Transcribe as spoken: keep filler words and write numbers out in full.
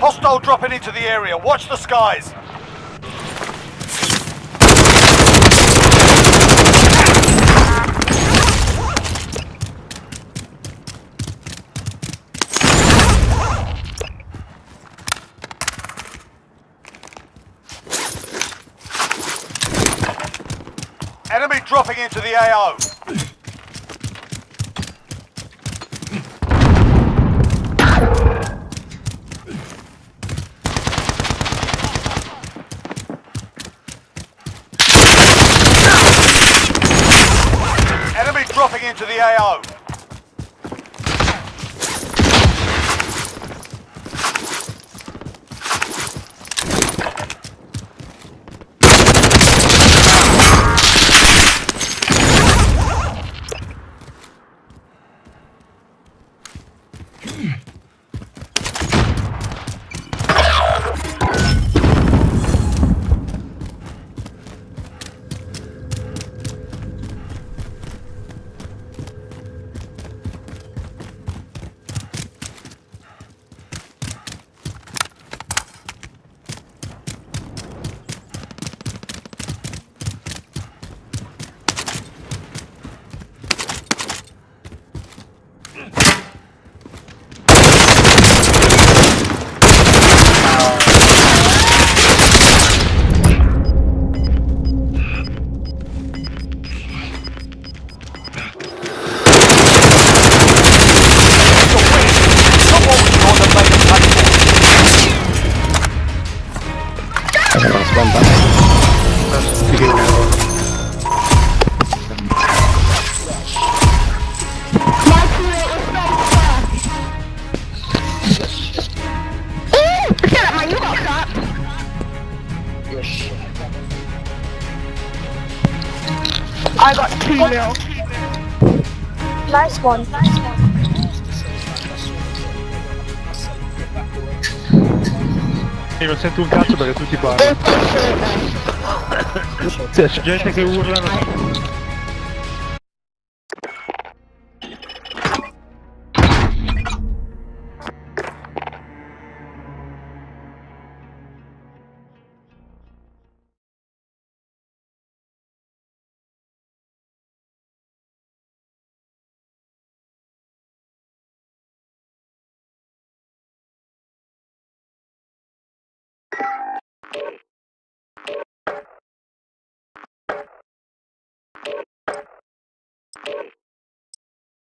Hostile dropping into the area. Watch the skies. Enemy dropping into the A O. Enemy dropping into the A O. I got two mil. Nice one, nice one. Io non sento un cazzo perché tutti parlano. C'è gente che urlano.